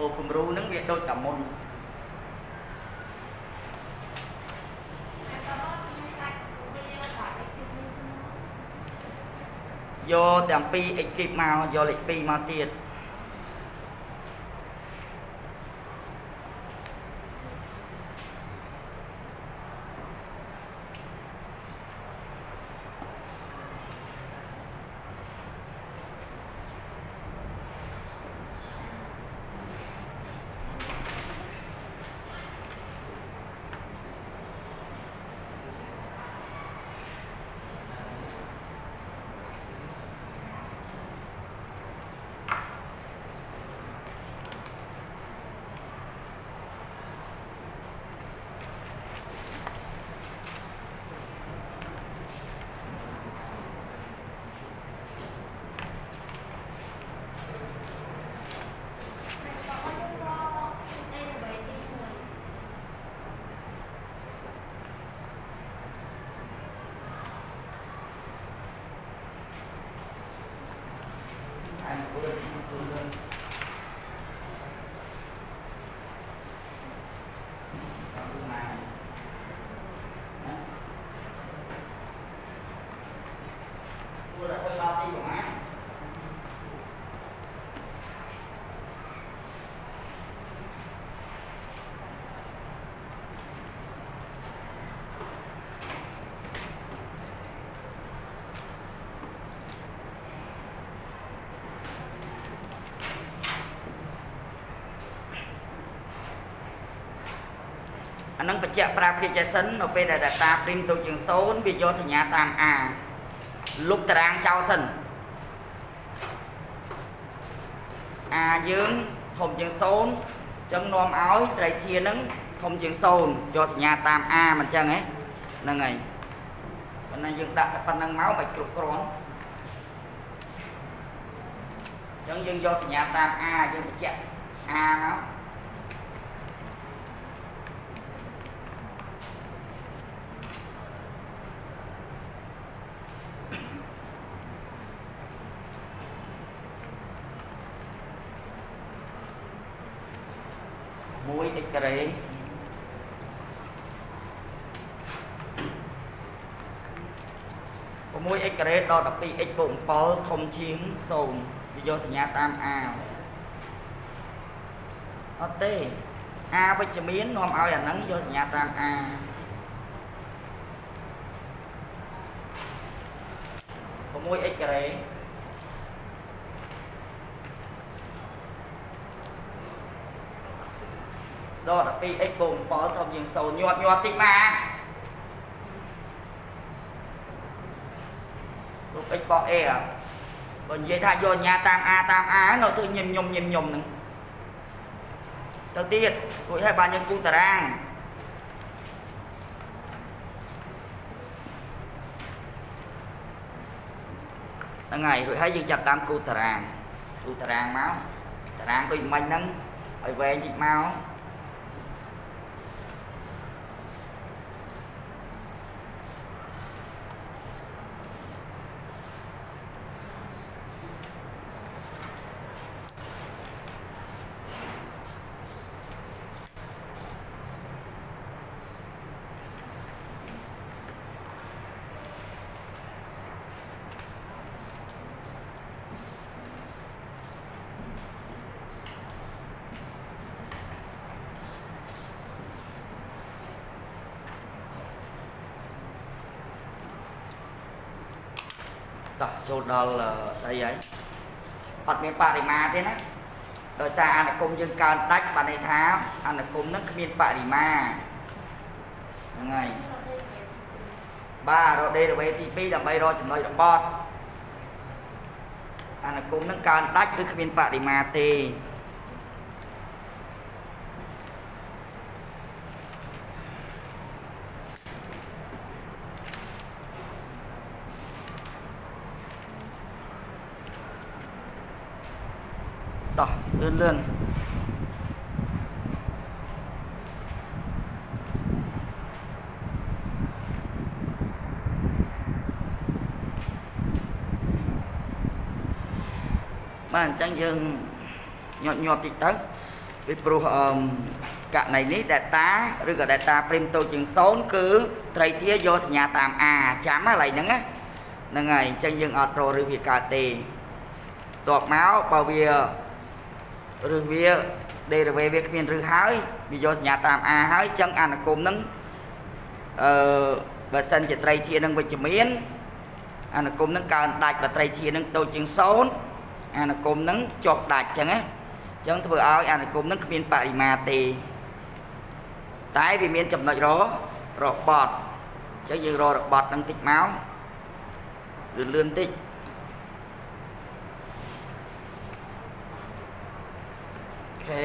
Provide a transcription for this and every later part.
ô cùng ru nướng việc đôi cả môn vô tạm pi ekip màu vô lịch pi màu tiệt nâng bạch chạ pra phía trái sân ở bên đại ta prim tổ trường số vì do sinh nhà tam a lúc ta trao sân a dưỡng thùng trường số trong nôm áo trái chia nâng thùng trường số do sinh nhà tam a mình chân ấy nâng này phần này dương đặt phần nâng máu bạch trục con chân dương do sinh nhà tam a dương bạch chạ a nó mũi x rê có mũi x rê đo đập pi x bụng pol thông chiến sồn do sinh nhà tam a ở t a với chấm biến nôm ao là nắng do sinh nhà tam a có mũi x rê đó là pi x bụng pol thông chiến sồn nhọt tí mà lúc x bỏ e à còn vậy thay vô nhà tam a nó tôi nhìm nhùm nữa đầu tiên của hai bạn nhân cung tà rang là ngày rồi hãy dừng chặt tam cu tà rang máu tà rang đôi mình nâng phải về dịch máu chỗ đó là xây ấy hoặc miền Parima thế này rồi xa anh là công dân cao tách bạn này tháo anh là công nước miền Parima ngày ba rồi đây là BTP là bay rồi chúng tôi là bot anh là công nước cao tách với miền Parima thì đó lươn bạn chẳng dừng nhọt nhọt thì tới vì pro cả này ní data rồi cả data prim tôi chừng số cứ tây thia vô nhà tạm chám lại nắng á nâng ngày chân dương ở pro rồi việc cả tì tuột máu bao bia rồi bia đây là về việc miền rừng hái vì do nhà tạm hái chân ăn là cùng nắng và sân chỉ tây thia nâng về chữ miến ăn là cùng nâng cao đại và tây thia nâng tôi chừng số ăn là cùng nâng chọc đại chân á chân vừa áo ăn là cùng nâng miền bãi mà tì tái vì miền chậm nội đó rọ bọt chứ như rọ bọt đang tích máu lươn tích ok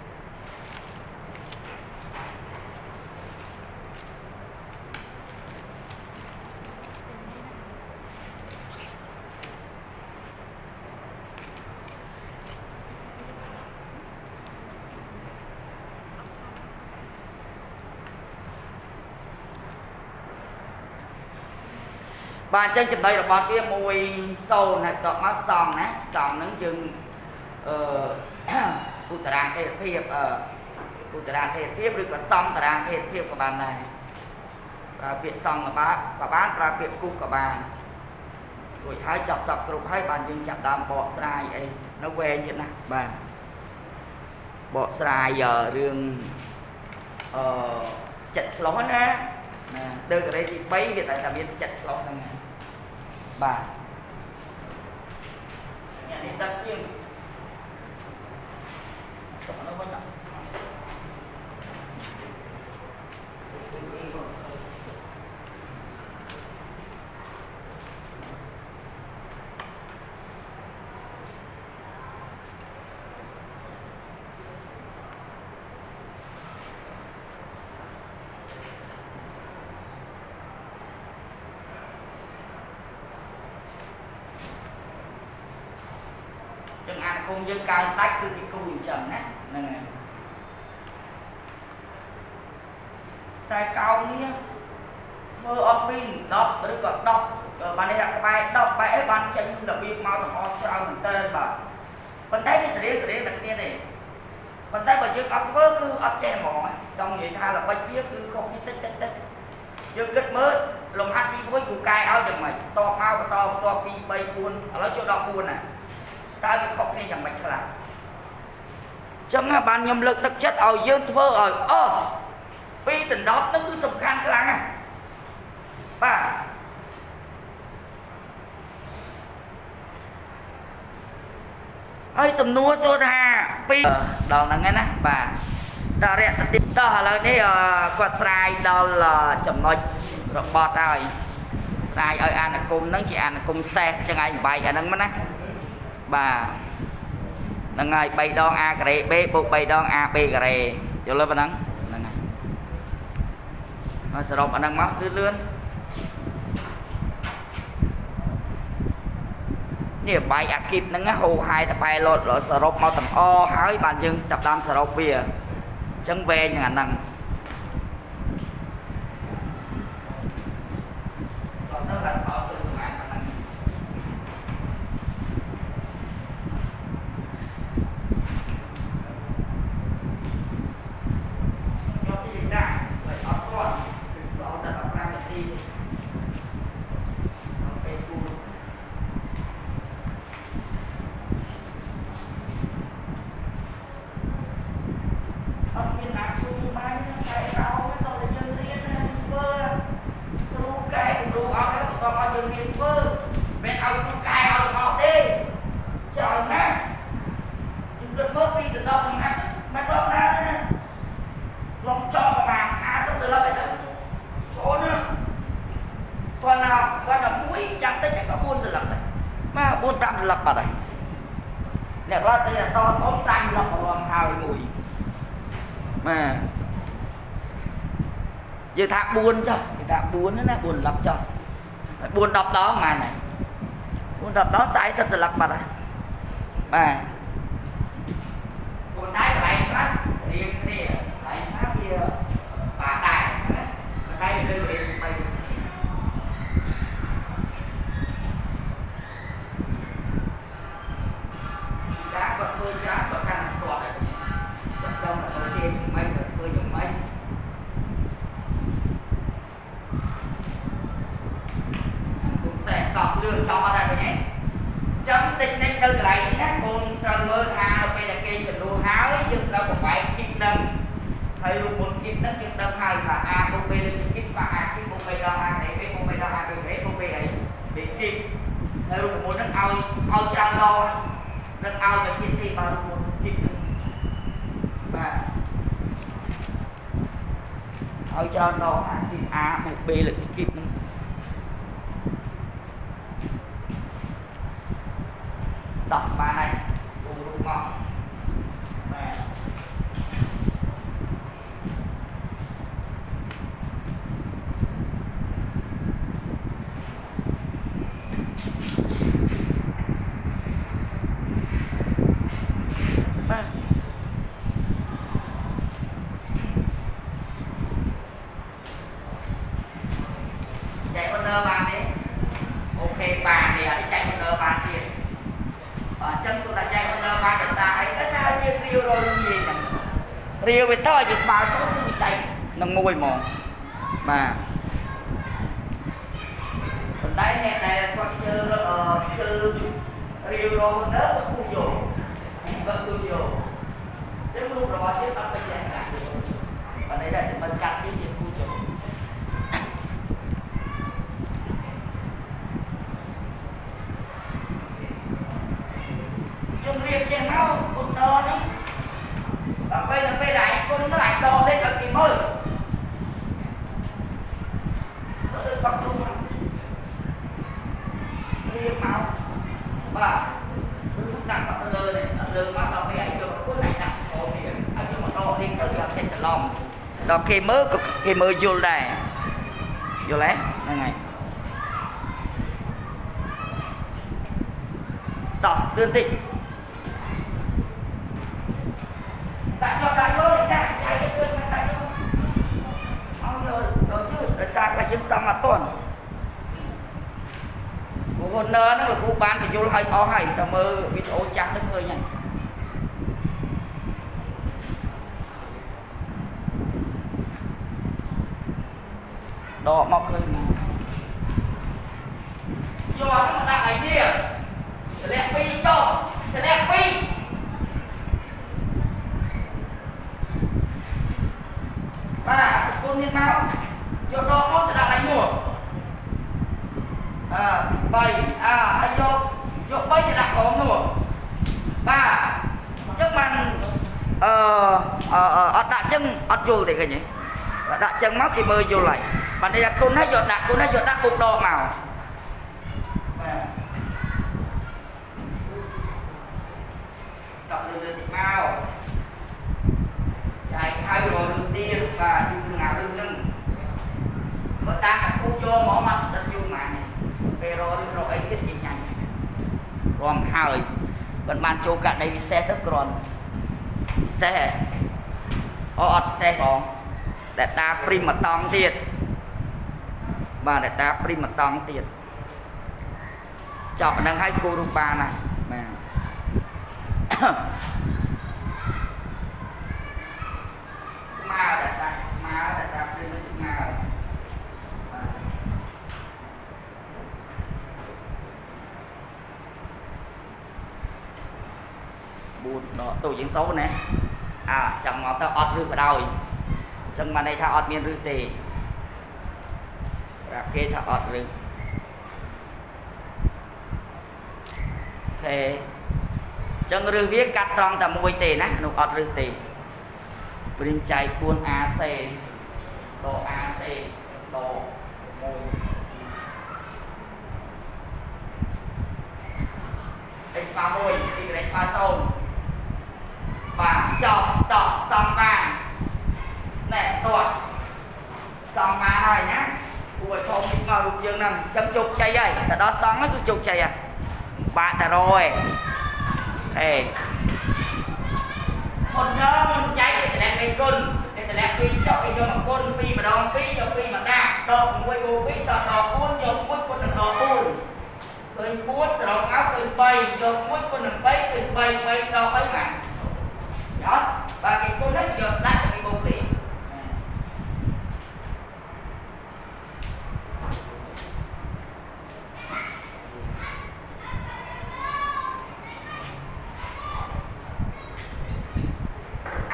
bạn chân chụp đây là bọn kia mùi sâu này tọt máu sòng nè sòng nướng chừng cụ tà đàn thể thiệp cụ tà đàn thể thiệp rồi có song tà đàn thể thiệp của bạn này và việc song và bán và việc cụ của bạn rồi hai chọc dọc group hai bạn chân chạm đam bỏ sai ấy nó về như thế này bạn bỏ sai giờ riêng chật ló nè đưa cái đây thì bấy việc tại là biết chặt ló thằng này bà nhà đi đặt chiên nó có nhọc chân ăn cùng dân cao tách từ cái cùi chậm nè này sai cao nia mơ ở pin đọc rồi còn đọc bạn đây là cái bài đọc bài bạn chân là bị mau thằng on cho mình tên bà bên tay cái sợi là cái này bên tay bà dương ấp vớ cứ ấp che mỏ trong vậy tha là bạch viết cứ không như tích dương kết mới lồng hát đi với củ cài áo chừng mày to mau to pi bay buôn ở chỗ đó buôn này ta bị khóc này chẳng mạnh là trong ban nhâm lực thực chất ở dương thơ ở vì tình đó nó cứ sầm khan cái lăng bà ơi sầm nua xô tha pi đó là nghe nè bà ta rẽ tiếp đó là cái quạt sài đó là chấm nói rồi bọt rồi sài ơi ăn là cùng nó chỉ ăn là cùng xe chẳng ai bài ở nâng mắt bà nâng ngày bay đón a kề b buộc bay đón a b kề vô lên bên nâng nâng này nó sẽ đọc ở nâng máu lươn như bay a kịp nâng hồ hai tập bay lột lột sẽ đọc mau tầm o hái bàn chân chập đam sẽ đọc bìa chân về như ngàn nâng lập vào đây nè nó sẽ là so tóm tăng lập vào hào mùi mà giờ thạc buôn cho thạc buôn nó là buồn lập cho buồn đọc đó mà này buồn đọc đó sai rất là lập vào đây mà buồn đáy của này class đi lại khác kia bà tài tay đưa về mày giá còn hơi giá còn càng sport này đây đâu lại nè con trần mơ tha bây giờ kia chừng đua háo ấy nhưng đâu một vài kịp đâm hay luôn một kịp đất nhưng đâm hai và a bông bê lên chừng kịp và a cái bông bê đo a để bê bông bê đo a để bông bê ấy để kịp hay luôn một đất ao trăng lo đất ao và kịp thì vào một kịp và ao trăng lo thì a bông bê là chừng kịp đọc bài này cùng đúng không? Chạy con nơ bàn đi. Ok bàn thì chạy con nơ bàn thì chân xuống là chạy con nơ bàn để xa ấy cái xa riêng riêu rồi gì nè riêu về tơ gì mà không chạy nó ngồi mòn mà còn đấy nè này con sư riêu rồi nớ vẫn cu dồ vẫn cu dồ chứ lúc rồi chứ bắt bây giờ là và đây là mình chặt cái gì cu dồ dùng riêng trên máu con đo nữa và bây giờ bây đại con nó lại đo lên là kìm ơi nó được bật luôn riêng máu và lúc đặt sắp lơ này lơ máu đo bây anh được con này nặng có biển anh cho mà đo lên tới gặp trên chả lòng đo khi mơ vô đây vô lẽ này tỏ tương tịnh đại vô để chạy cái cơn này đại vô không rồi chứ tại sao lại dân xong là tuần của con nơ nó là cô bán thì vô hay ó hay tao mơ video chắc nó hơi nhỉ đỏ mọc hơi do nó đặt cái đi lẹ pi cho lẹ pi và con nhân máu do đó nó đặt lại mùa bảy hay do bảy thì đặt có mùa ba chắc man đặt chân vô để cái nhỉ đặt chân máu thì mơ vô lại bạn đây là con nó đặt cục đo màu đọc được thì mau chạy hai rồi đầu tiên và dùng ngào đương nâng mà ta không cho mỏ mặt đất dùng mà này về rồi ấy thiết gì nhanh còn hơi vẫn ban cho cả đây xe tức còn xe ọt xe còn để ta prim mà tông tiền và để ta prim mà tông tiền chọn đang hai cô rung ba này mà smile để ta prim smile buồn đó tôi diễn xấu nè chẳng ngọt tao ọt rư vào đâu chẳng mà đây tao ọt miên rư tì ra kia tao ọt rư thế chẳng rư viết cắt tròn tao mùi tì ná nó ọt rư tì prim chạy cuốn AC đồ AC đồ mùi đánh phá mùi thì đánh phá sâu và chọn tỏ xong vàng nè tôi xong mà này nhá ui không ngồi đục dương nằm chấm chục chay đây tại đó xong nó cứ chục chay à bạn đã rồi thế một nhớ một chay để làm bên côn để làm pi cho cái cho mà côn pi mà đòn pi cho pi mà đa đòn quay cô pi sợ đòn cuốn cho mỗi con đừng đòn cuốn khơi cuốn rồi áo khơi bay cho mỗi con đừng bay khơi bay đòn bay mà đó và cái cô nó giờ đặt cái bộ lý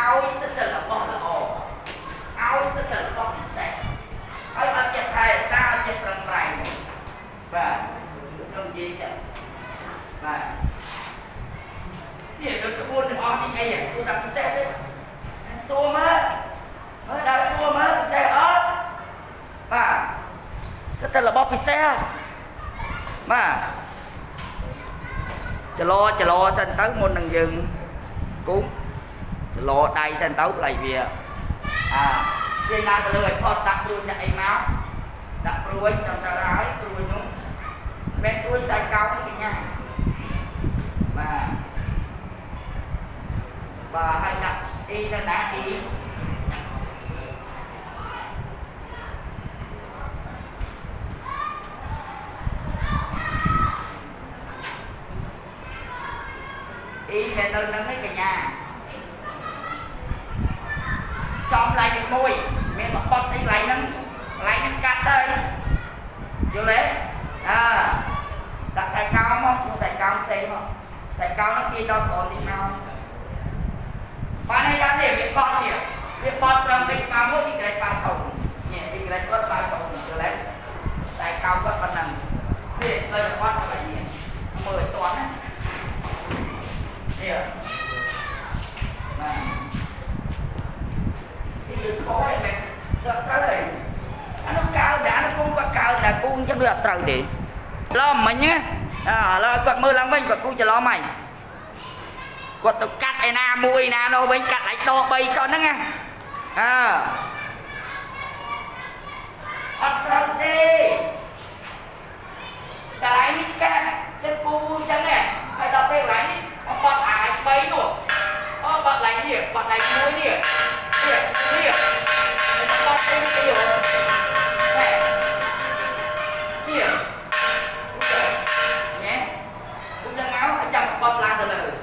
áo sức là bó là ổ áo sức là bó bị xe áo bắt chặt thầy sao chặt răng rày và không gì chẳng và thì được cái buôn được on đi ngay xua đập xe đấy xua mới đã xua mới xe ớt và rất là bó bị xe mà chờ lo sân tới môn đằng dừng cúng chờ lo đây sân tới lại vì khi nào tôi lười con đặt luôn chạy máu đặt ruồi trong ta ái ruồi nhúng bên ruồi tay cao cái nhà và hai đặt y nó đã y y sẽ nâng nâng hết cả nhà trong lại được môi mình bật bật thì lại nâng cắt đây vô đấy đặt xài cao không xài cao xe không xài cao nó kia đâu còn đi nào bạn này đang để việc bật kìa việc bật trong cái phá mỗi cái phá sống nhẹ thì cái có phá sống rồi đấy xài cao có phần nằm để đây là quát là gì 10 toán á kìa thì đừng khó ấy mẹ được trời nó cao đã nó cũng có cao đã cũng chắc được trời thì lo mày nhé lo quạt mưa lắm bên quạt cũng cho lo mày quạt tôi cắt ai na mùi na đâu bên cắt lại đồ bay son đó nghe trời đi cả lại đi cả chân cu chân này phải đọc về lại đi bật lại bay nữa bật lại nhỉ bật lại mùi nhỉ nhỉ bật lên tiêu nhỉ nhé cũng chân áo phải chậm bật lại từ từ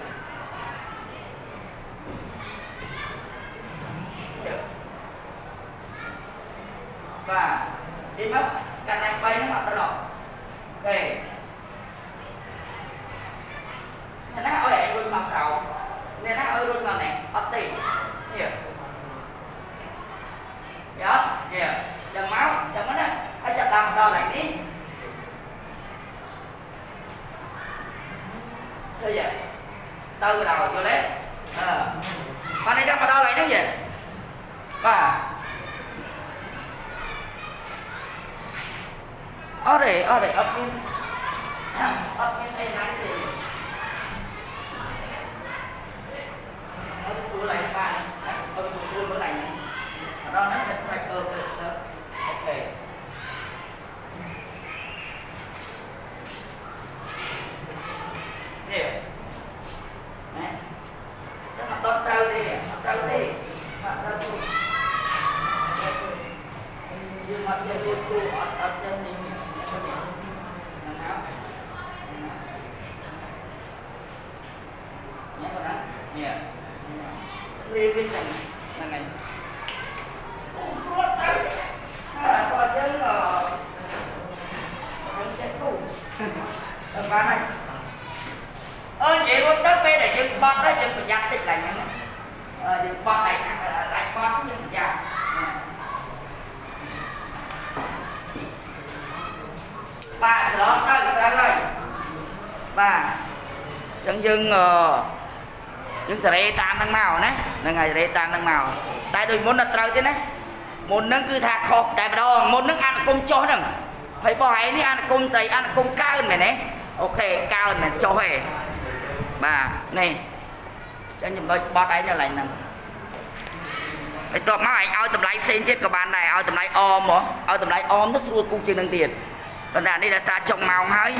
và đi mất cạnh này bay nó mặt tao đỏ ok nên nó ơi anh luôn mặc khẩu nên nó ơi luôn mà này bắt tiền hiểu đó hiểu chân máu chân mất đấy hãy chặt làm đo lại đi thôi vậy từ đầu vô lấy con này đang mà đo lại nó gì và ở đây ấp in đây này thì xuống lại các bạn xuống luôn bữa này nhé đó nó sẽ phải được ok hiểu đấy chắc là con trâu đi nè trâu đi mặt trâu đi nhưng mà chơi luôn ở trên này nhé con đó nè đi cái chân là này còn chứ là vẫn sẽ cũ ở ba này vậy luôn đất bê này dừng bọt đó dừng phải giặt tích lại nhá dừng bọt này lại bọt dừng giặt ba đó sao được ra rồi ba chẳng dừng nhưng sẽ tam thằng màu nè là ngày để tam thằng màu tại đôi muốn đặt trời thế nè một nâng cứ thạc hộp tại đó một nâng ăn cung cho đừng phải bỏ hay đi ăn cung giày ăn cung cao hơn này nè ok cao hơn này cho hề bà này chẳng nhìn bớt bọt ấy là lại nè cái tọt máu ảnh ao tầm lại xin chết các bạn này ao tầm lại ôm hả ao tầm lại ôm nó xua cung trên nâng tiền còn là đây là xa trồng màu hơi